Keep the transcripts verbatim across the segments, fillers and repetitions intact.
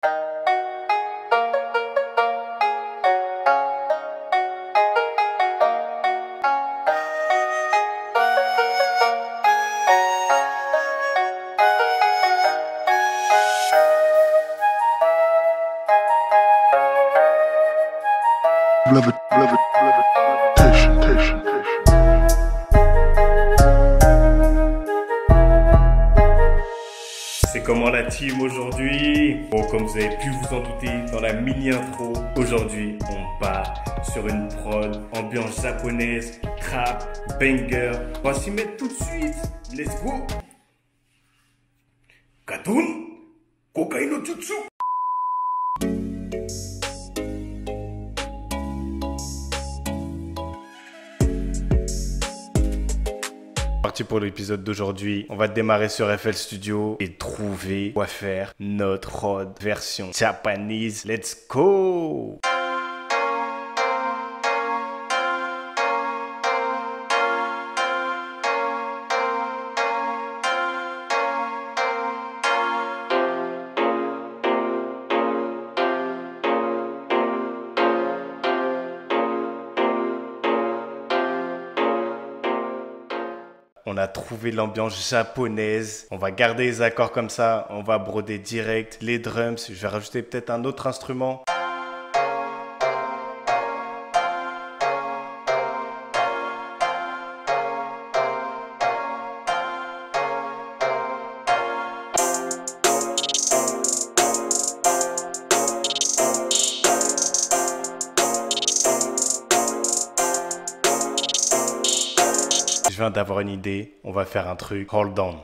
Love it, love it, love it, passion, passion, passion. C'est comment la team aujourd'hui? Bon, comme vous avez pu vous en douter dans la mini-intro, aujourd'hui on part sur une prod ambiance japonaise, trap, banger. On va s'y mettre tout de suite. Let's go! Katun, Kokai no Jutsu. Parti pour l'épisode d'aujourd'hui, on va démarrer sur F L Studio et trouver quoi faire notre prod version japonaise. Let's go! On a trouvé l'ambiance japonaise. On va garder les accords comme ça. On va broder direct les drums. Je vais rajouter peut-être un autre instrument. Je viens d'avoir une idée, on va faire un truc hold on.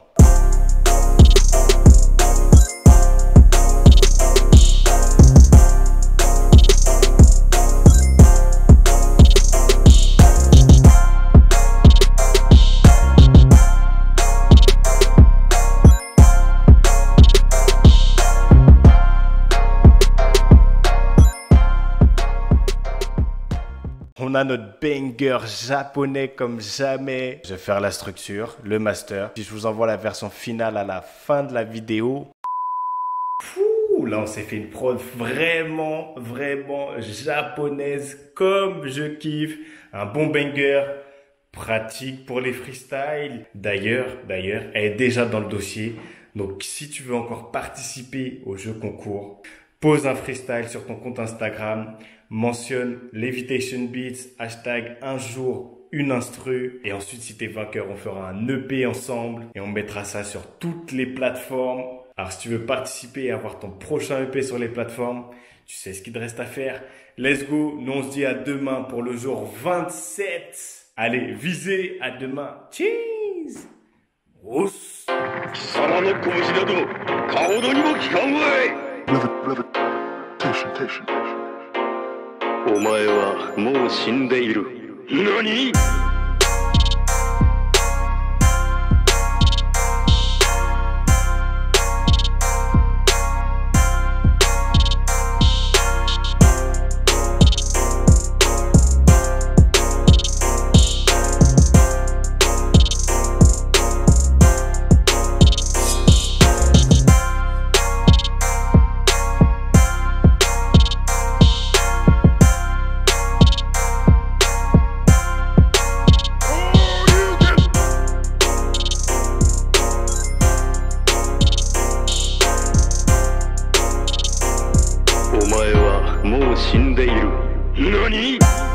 On a notre banger japonais comme jamais. Je vais faire la structure, le master. Puis je vous envoie la version finale à la fin de la vidéo. Pouh, là on s'est fait une prod vraiment, vraiment japonaise comme je kiffe. Un bon banger, pratique pour les freestyles. D'ailleurs, d'ailleurs, elle est déjà dans le dossier. Donc si tu veux encore participer au jeu concours, pose un freestyle sur ton compte Instagram, mentionne Levitation Beats, hashtag un jour, une instru. Et ensuite, si t'es vainqueur, on fera un E P ensemble et on mettra ça sur toutes les plateformes. Alors, si tu veux participer et avoir ton prochain E P sur les plateformes, tu sais ce qu'il te reste à faire. Let's go. Nous, on se dit à demain pour le jour vingt-sept. Allez, visez. À demain. Cheese. Rousse. Love it, love it, passion, passion, passion. お前はもう死んでいる。何？お前はもう死んでいる。何？